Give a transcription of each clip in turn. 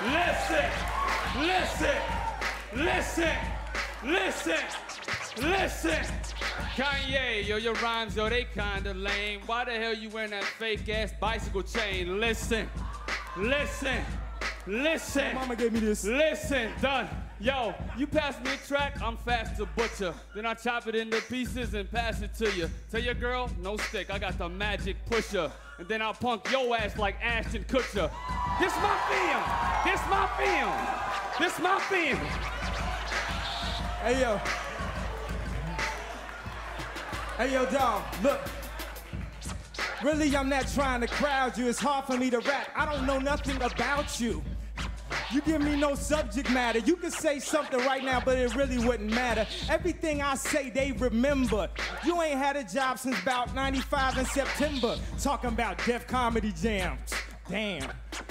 Listen, listen, listen, listen, listen. Kanye, yo, your rhymes, yo, they kinda lame. Why the hell you wearing that fake ass bicycle chain? Listen, listen, listen. Mama gave me this. Listen, done. Yo, you pass me a track, I'm fast to butcher. Then I chop it into pieces and pass it to you. Tell your girl, no stick, I got the magic pusher. And then I'll punk your ass like Ashton Kutcher. This my film, this my film, this my film. Hey, yo. Hey, yo, dog, look. Really, I'm not trying to crowd you. It's hard for me to rap. I don't know nothing about you. You give me no subject matter. You can say something right now, but it really wouldn't matter. Everything I say, they remember. You ain't had a job since about 95 in September. Talking about Def Comedy Jam. Damn.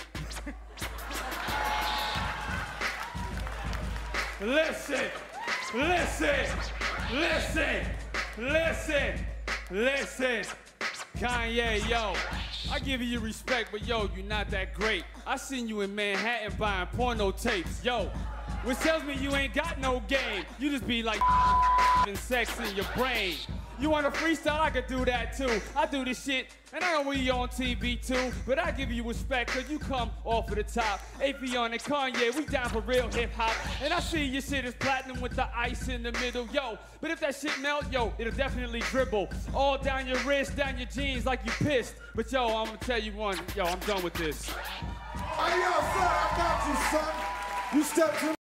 Listen, listen, listen, listen, listen. Kanye, yo, I give you respect, but yo, you're not that great. I seen you in Manhattan buying porno tapes, yo. Which tells me you ain't got no game. You just be like and sex in your brain. You want a freestyle? I could do that too. I do this shit, and I know we on TV too, but I give you respect cause you come off of the top. Afion and Kanye, we down for real hip hop. And I see your shit is platinum with the ice in the middle, yo. But if that shit melt, yo, it'll definitely dribble. All down your wrist, down your jeans like you pissed. But yo, I'm gonna tell you one, yo, I'm done with this. Hey, yo, son, I got you, son. You step to